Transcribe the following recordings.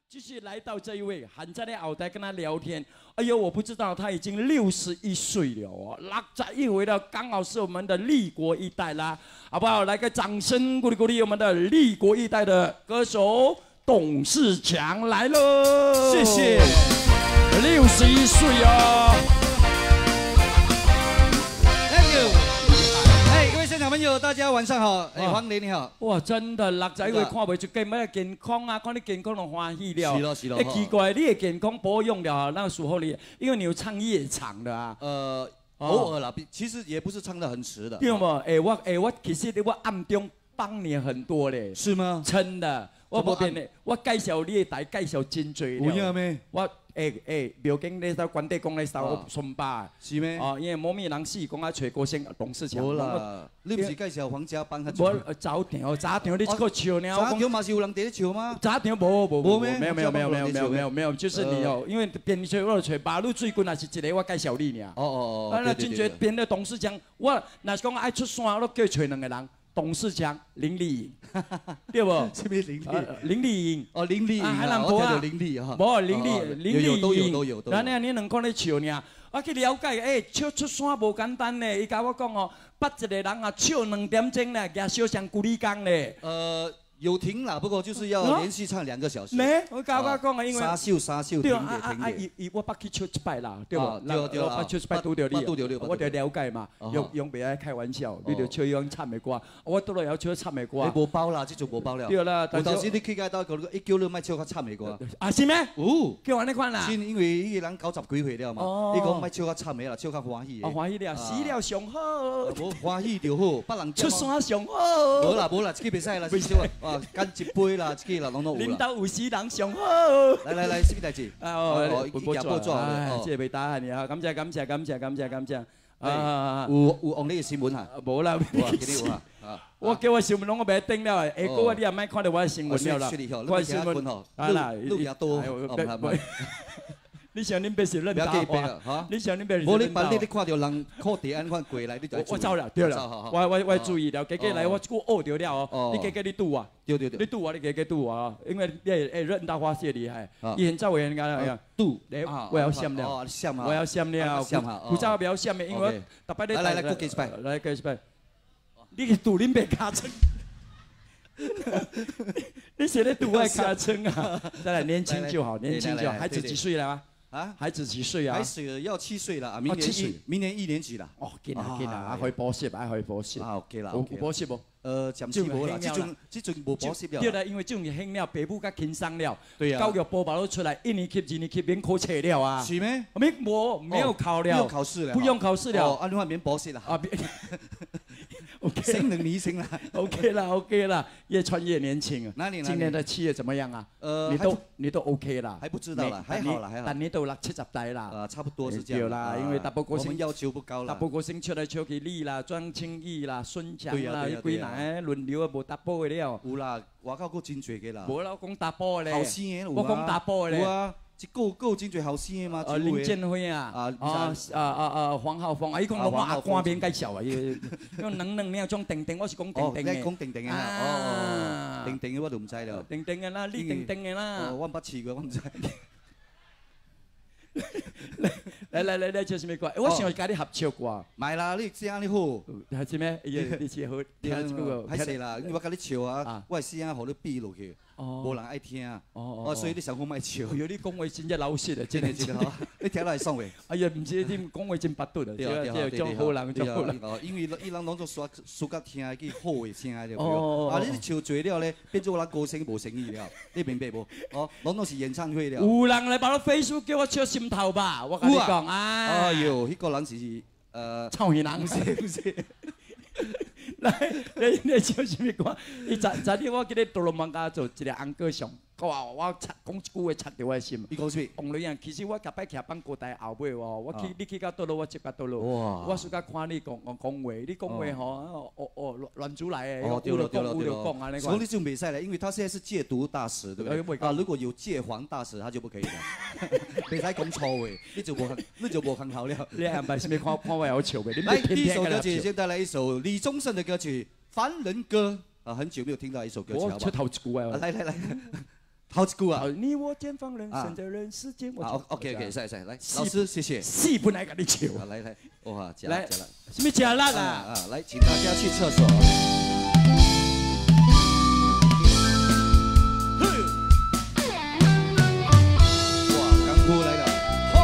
继续来到这一位，喊在那后台跟他聊天。哎呦，我不知道他已经61岁了哦，61回了，刚好是我们的立国一代啦，好不好？来个掌声鼓励鼓励我们的立国一代的歌手董事强来了， 谢谢。 61岁哦。 现场朋友，大家晚上好！哎，黄磊你好。 哇，真的61岁看袂出健，要健康啊，看你健康就欢喜了。 是咯是咯。 哎，奇怪，你的健康保养了，那属后你，因为你有唱夜场的啊。 偶尔啦，其实也不是唱得很迟的。 对吗？我其实我暗中帮你很多嘞。 是吗？ 真的，我无变嘞，我介绍你的台介绍真多了。 有影咩？ 我庙景咧在关帝宫咧烧孙巴。 是咩？ 哦，因为某面人死讲啊，找歌星董事强。 无啦，你不是介绍黄家帮他？ 我早场你这个笑呢？ 早场嘛是有人在咧笑吗？ 早场无咩？没有，就是你哦，因为编吹我吹，马路最近也是一个我介绍你尔。 哦。 那真侪编的董事长，我若是讲爱出山，我叫找两个人。 董事强、林丽颖，对不？ 什么林丽？ 林丽颖。 哦，林丽颖。 海南博啊， 林丽哈。 无林丽颖都有。 然后你两个咧笑呢，我去了解，笑出山无简单呢。伊甲我讲哦，捌一个人啊，笑2点钟呢，加小上几里工咧。 有停啦，不过就是要连续唱2个小时。 呢，我甲我讲啊，因为沙秀对我捌去唱一摆啦，对不？ 对， 捌唱一摆拄着你，我就了解嘛，用袂爱开玩笑，你就唱用唱的歌，我倒来要唱唱的歌。 你无包啦，这就无包了。 对啦， 有当时你去到一叫你莫唱较惨的歌。 啊是咩？ 有， 叫安尼款啦。 因为迄个人90几岁了嘛，伊讲莫唱较惨的啦，唱较欢喜的。 欢喜了，死了上好。 无欢喜就好，别人出山上好。 无啦，这个袂使啦，少啊，干一杯。 啦，这个啦，拢有啦。 领导有死人上好。 来，什么代志？ 不错，这袂打你啊！感谢。 有往你的新闻啊？ 无啦，我叫我新闻拢我袂登了，下个你也莫看到我的新闻了啦。 我新闻啊啦，路也多。你想恁别是认大话，你想恁别是无你办你看到人靠地安款过来，你就我走了，对了，我注意了，加来我这个学着了哦，你加你赌啊， 对， 你赌啊，你加赌啊，因为你认大话是厉害，以前赵伟人讲赌，我要闪了，我要闪了，古早不要闪的，因为大摆咧来，继续来继续，你去赌恁别卡称，你写的赌爱卡称啊，再来年轻就好，孩子几岁了啊？ 啊，孩子几岁啊？ 孩子要7岁了啊，明年1年级了。 哦，紧啦，可以补习，可以补习。 啊 OK 啦， 有补习无？ 暂时无啦，这阵无补习了。 对啦，因为这种兴了，爸母较轻松了。 对呀。 教育部把都出来，1年级、2年级免考册了啊。 是咩？ 没有考了。 不用考试了。 不用考试了。 哦，啊，你话免补习啦。啊， OK。 升2年升啦。 OK 啦，越穿越年轻啊。 哪里？ 今年的7月怎么样啊？你都 OK 啦。 还不知道啦，还好啦。 但你都60、70代啦。 差不多是这样啦，因为大部歌星要求不高啦。 大部歌星出来唱去你啦，庄清义啦，孙强啦，一几人轮流啊，无答补的了。 有啦，外口佫真侪个啦。 无啦，我讲答补的咧。 后生的有啊。 我讲答补的咧。 有啊，一个真侪后生的嘛。 林建辉啊，黄浩峰啊，伊讲拢阿官免介绍啊，伊讲两两种定定，我是讲定定的。 你讲定定的哦，定定的我就唔知了。 定定的啦，你定定的啦。 我捌试过，我唔知。 来，唱什么歌？我想甲你合唱歌。 买啦，你声你好。 还是咩？你是好听这个。 歹势啦，因为我甲你唱啊，我声互你比落去，无人爱听。所以你上好莫唱。 哎呦，你讲话真正老实啊，真的。 你听来爽未？ 哎呀，唔知你讲话真巴顿啊，对，种好人，种好人。 因为伊人拢做输甲听去好的声对不？啊，你唱多了咧，变做咱歌星无诚意了，你明白无？哦，拢是演唱会了。有人来把我 Facebook 叫我唱心头吧，我跟你讲啊。 哎呦，迄个人是臭戏人不是？ 来，你唱什么歌？伊昨日我记得杜鲁芒家做一个红歌上，我讲一句话插着我的心。 你讲什么？ 王女人，其实我甲摆徛放歌台后尾哦，你去到倒落，我接到倒落。我暑假看你讲话，你讲话吼，乱出来的， 对了， 讲安尼所以你就袂使了，因为他现在是戒毒大使，对不对？啊，如果有戒黄大使，他就不可以了。袂使讲错话，你就无很好了。 你还买什么看我好笑的？ 来，第一首歌曲先带来一首李宗盛的歌曲《凡人歌》啊，很久没有听到一首歌曲，好不好？ 我出头一句啊！ 来。 好一句啊！ 你我见方人，生在人世间。 好 ，OK， 来，老师谢谢。 戏不来给你唱。 来，哇，加来， 了。 什么加辣啊？ 来，请大家去厕所。哇，干枯来了。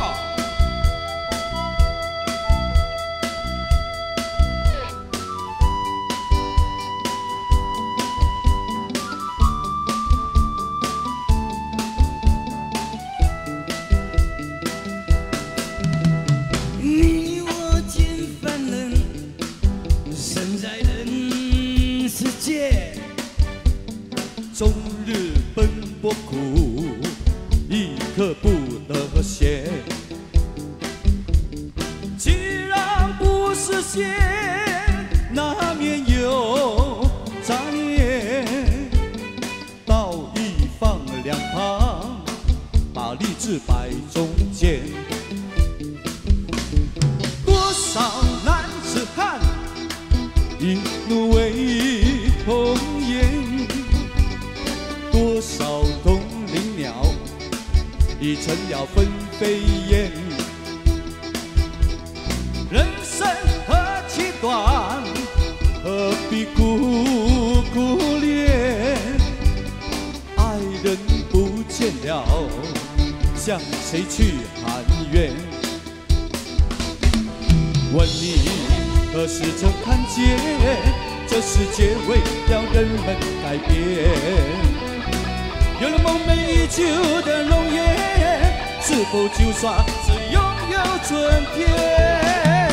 终日奔波苦，一刻不得闲。既然不实现，难免有杂念。道义放两旁，把利字摆中间。多少男子汉，一怒为红颜。 多少东林鸟，已成了纷飞燕。人生何其短，何必苦苦恋？爱人不见了，向谁去喊冤？问你何时曾看见，这世界为了人们改变？ 有了梦寐以求的容颜，是否就算是拥有春天？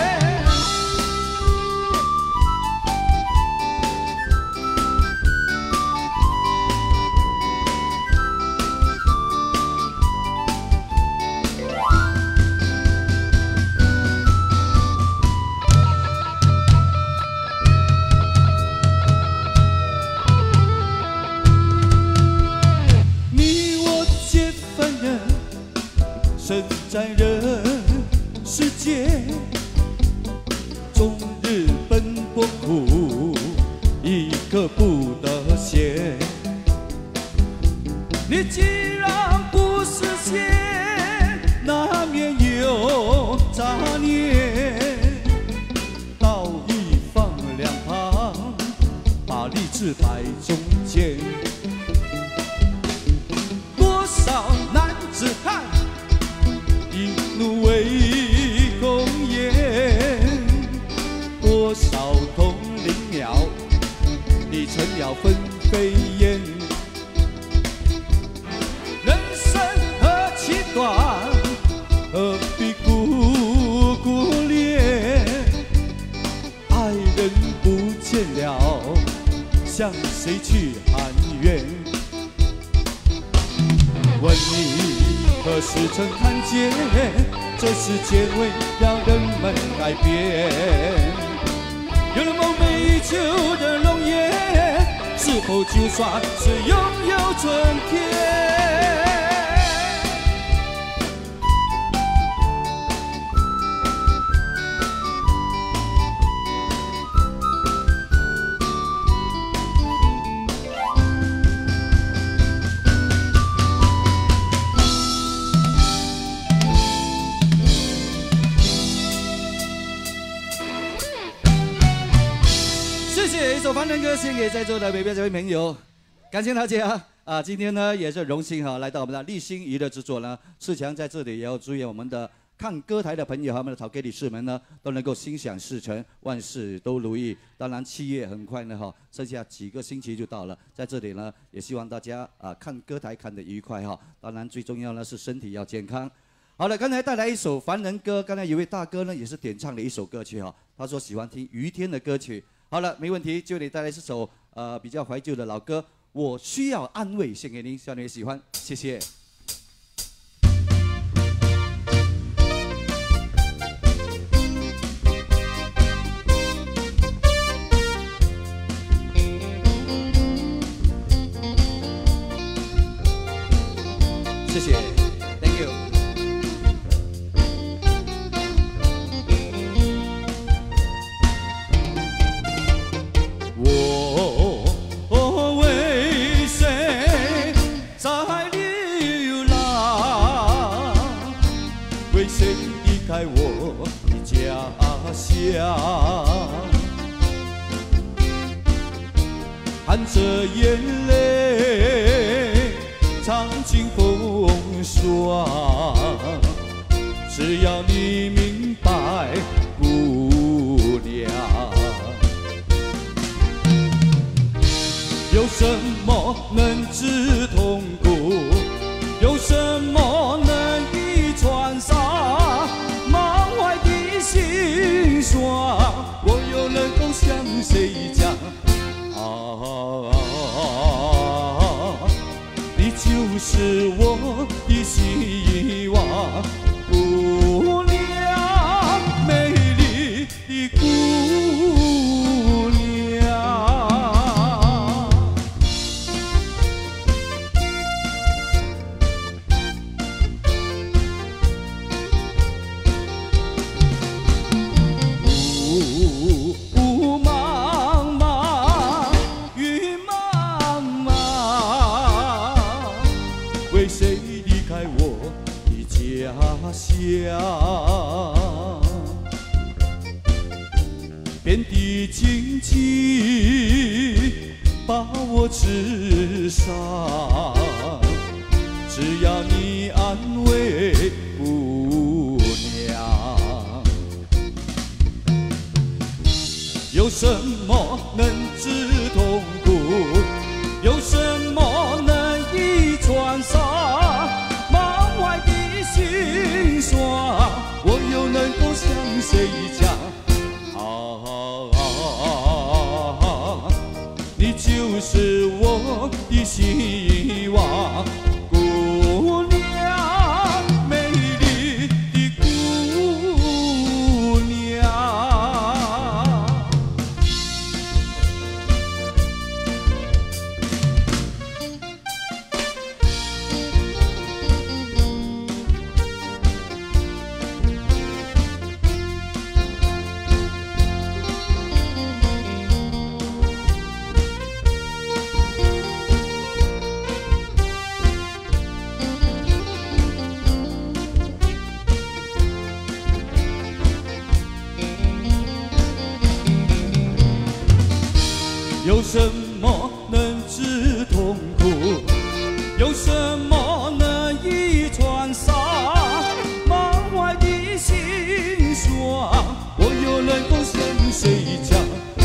身在人世间，终日奔波苦，一刻不得闲。你既然不实现，难免有杂念。道义放两旁，把利字摆中间。多少男子汉。 一怒为红颜，多少同林鸟，已成了纷飞燕。人生何其短，何必苦苦恋？爱人不见了，向谁去喊冤？问你。 何时曾看见，这世界为了人们改变？有了梦寐以求的容颜，是否就算是拥有春天？一首《凡人歌》献给在座的北边这位朋友，感谢大家啊！今天呢也是荣幸哈，来到我们的立新娱乐制作呢，世强在这里也要祝愿我们的看歌台的朋友和我们的陶给理事们呢，都能够心想事成，万事都如意。当然7月很快呢哈，剩下几个星期就到了，在这里呢也希望大家啊看歌台看得愉快哈。当然最重要呢是身体要健康。好了，刚才带来一首《凡人歌》，刚才有位大哥呢也是点唱了一首歌曲哈，他说喜欢听于天的歌曲。 好了，没问题，就给你带来这首比较怀旧的老歌，我需要安慰，献给您，希望你喜欢，谢谢。谢谢 ，Thank you。 我为谁在？ 开我的家乡，含着眼泪尝尽风霜。只要你明白，姑娘，有什么能治痛苦？有什么能一传杀？满怀的心酸，我又能够向谁讲？你就是我的希望，姑娘，美丽的姑娘。雾茫茫，云茫茫，为谁离开我的家乡？遍地荆棘把我刺伤，只要你安慰姑娘。有什么能治痛苦？有什么能一传杀？满怀的心酸，我又能够向谁讲？你就是我的希望，姑娘，美丽的姑娘。有什么能治痛苦？有什么能一传杀？满怀的心酸，我又能够向谁讲？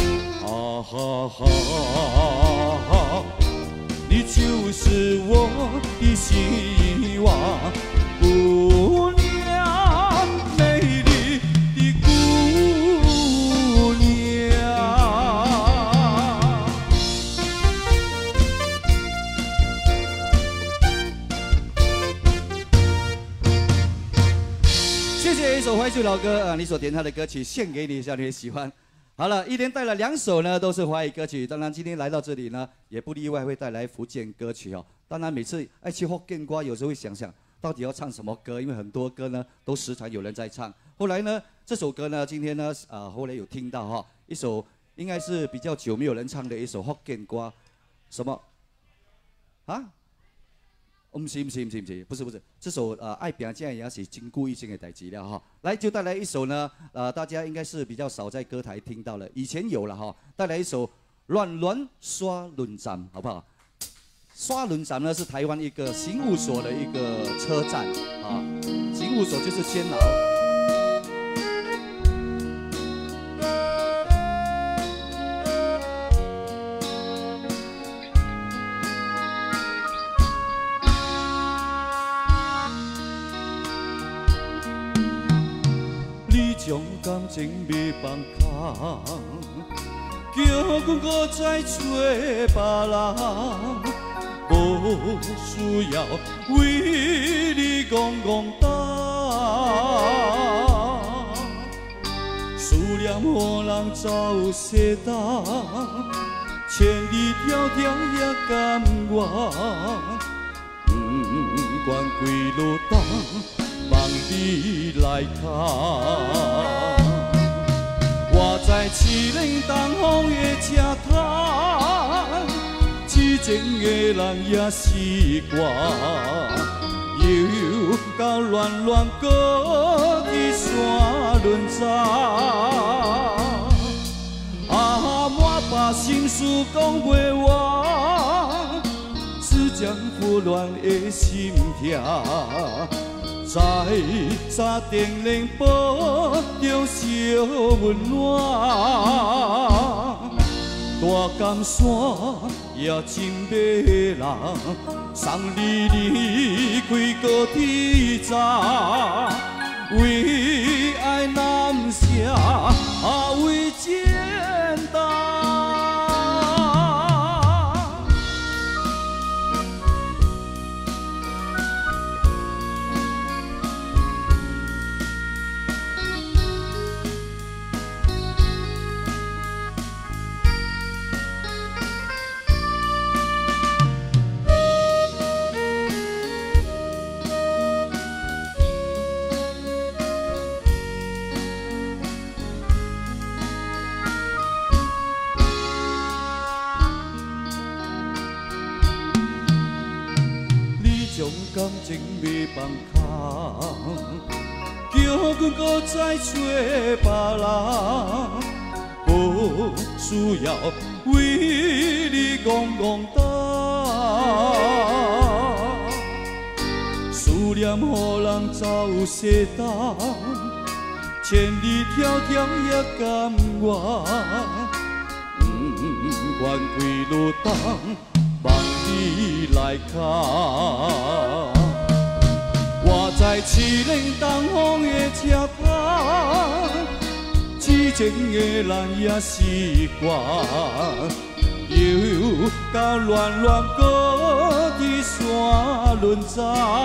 你就是我的希望，姑娘，美丽的姑娘。谢谢一首怀旧老歌啊，你所点唱的歌曲献给你，希望你喜欢。好了，一连带了2首呢，都是华语歌曲。当然，今天来到这里呢，也不例外会带来福建歌曲哦。当然，每次爱去福建歌，有时候会想想到底要唱什么歌，因为很多歌呢都时常有人在唱。后来呢，这首歌呢，今天呢，后来有听到哈，一首应该是比较久没有人唱的一首福建歌，什么？啊？不是，这首爱拼才也是真久以前的代志了哈。来，就带来一首呢，大家应该是比较少在歌台听到了，以前有了哈。带来一首《乱乱刷轮站》，好不好？刷轮站呢是台湾一个刑务所的一个车站啊，刑务所就是监牢。将感情袂放空，叫阮搁再找别人，无需要为你戆戆当。思念予人走西东，千里迢迢也甘愿，不管几路东。望你来看，我在凄冷东风的车头，痴情的人也习惯，犹到乱乱过去山轮查，啊，满把心事讲袂完，只将苦乱的心痛。 在山顶冷保着小温暖，大江山也真迷人，送你离开高天早，为爱南下，为简单。 将感情袂放空，叫阮搁再找别人，无需要为你戆当。思念予人走西东，千里迢迢也甘愿，不愿归路东。 望你来看，我在凄冷东风的车头，痴情的人也习惯，又到乱乱过去山轮查，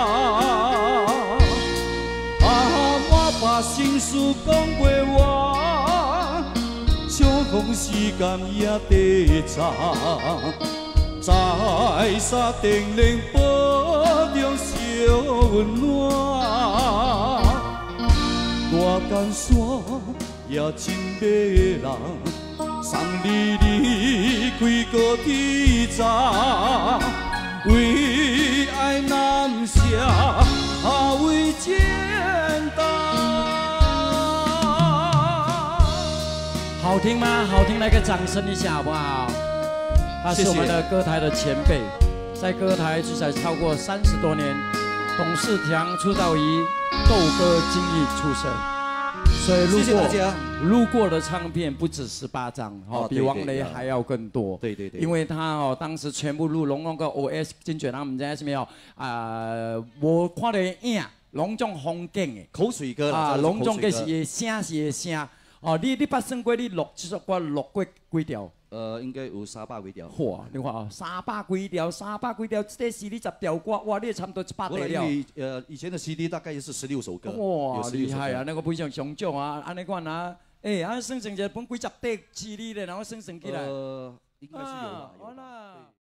啊，我把心事讲袂完，相逢时间也短暂。 在山顶冷保着小温暖，大江山也真迷人，送你离开高天早，为爱南下，为简单。 好听吗？好听，来个掌声一下好不好？ 他是我们的歌台的前辈，在歌台至少超过30多年。董事强出道于斗歌精艺出身，所以路过的唱片不止18张，比王雷还要更多。 对对对， 因为他当时全部录拢那个 OS 真侪人唔知什么无看到影，拢种风景的口水歌啊，拢种嘅是会声是会声。哦，你捌算过你录这首歌录过几条？ 应该有300几条。 哇，你看啊，300几条，300几条，这个 CD 10条歌，哇，你也差不多100条了。 以前的 CD 大概是16首歌。 哇，厉害啊！那个非常上奖啊，安尼看啊，算一本几10底 CD 的，然后算起来。 应该是有吧。